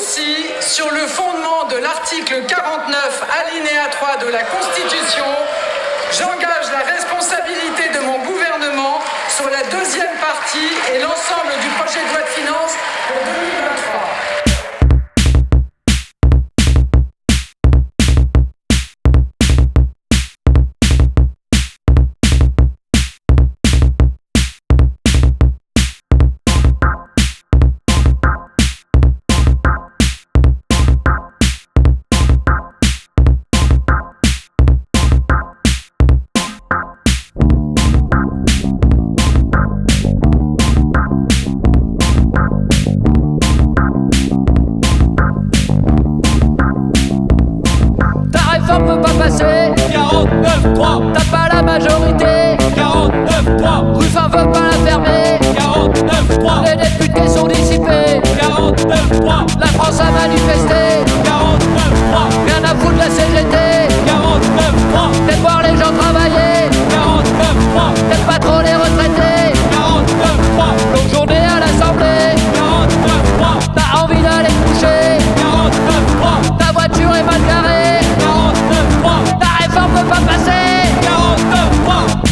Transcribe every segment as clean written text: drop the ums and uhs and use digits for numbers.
Aussi, sur le fondement de l'article 49, alinéa 3 de la Constitution, j'engage la responsabilité de mon gouvernement sur la deuxième partie et l'ensemble du projet de loi de finances pour 2023. Peut pas passer 49-3, t'as pas la majorité. 49-3, Ruffin veut pas la fermer. 49-3, Les députés sont dissipés. 49-3, La France a manifesté. 49-3, Rien à foutre de la CGT. 49-3, T'aimes voir les gens travailler. 49-3, T'aimes pas trop les retraités. 49-3, Longue journée à l'Assemblée. 49-3, T'as envie d'aller te coucher. 49-3, Ta voiture est mal garée. 49-3, Ta réforme peut pas passer. 49-3.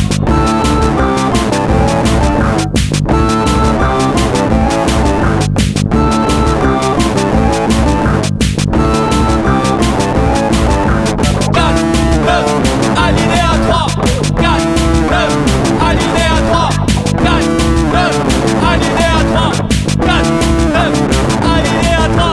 Alinéa 3, 4, 9, alinéa 3, 4, 9, alinéa 3, 4, 9, alinéa 3.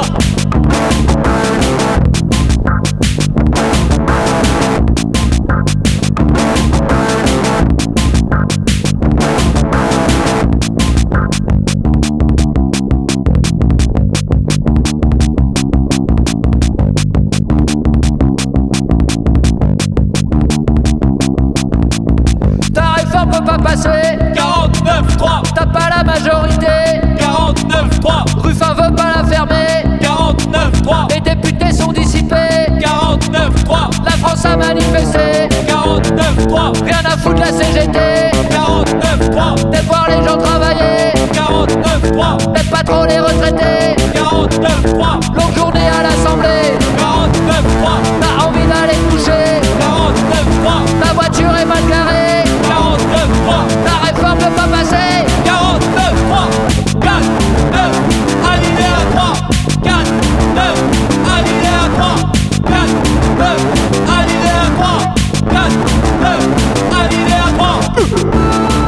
Ta réforme peut pas passer. 49-3, T'as pas la majorité. 49-3, Ruffin veut pas la fermer. 49-3, Les députés sont dissipés. 49-3, La France a manifesté. 49-3, Rien à foutre de la CGT. 49-3, T'aimes voir les gens travailler. 49-3, T'aimes pas trop les retraités. 49-3, Longue journée à l'Assemblée. 49-3, T'as envie d'aller te coucher. 49-3, Ta voiture est mal garée. 49-3, Ta réforme peut pas passer. 49-3, 4, 9, alinéa 3, 4, 9, alinéa 3, 4, 9, alinéa 3, 4, 9, alinéa 3.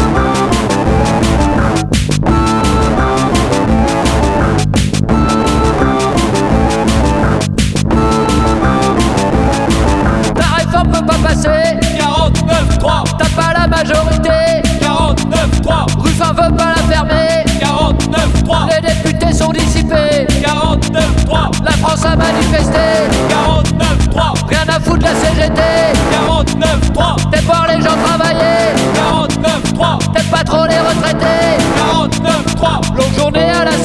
Ta réforme peut pas passer. 49-3, T'as pas la majorité. 49-3, Ruffin veut pas la fermer. 49-3, Les députés sont dissipés. 49-3, La France a manifesté. 49-3, Rien à foutre de la CGT. 49-3, T'aimes voir les gens travailler. 49-3, T'aimes pas trop les retraités. 49-3, Longue journée à la